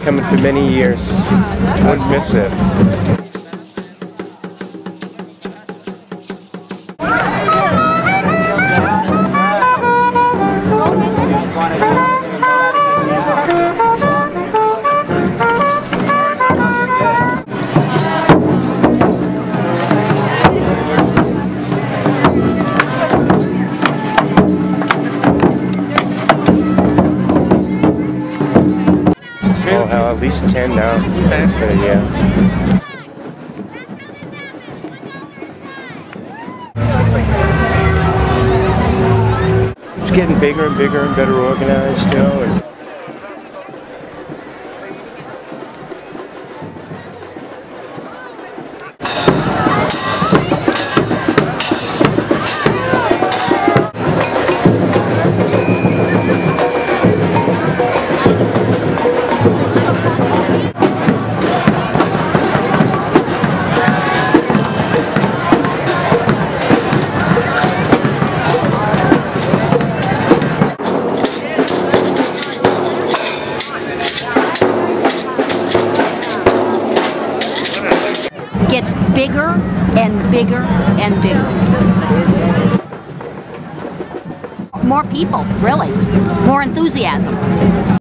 coming for many years. Wouldn't miss it. Oh, hell, at least 10 now. So, yeah. It's getting bigger and bigger and better organized, you know. And gets bigger and bigger and bigger. More people, really. More enthusiasm.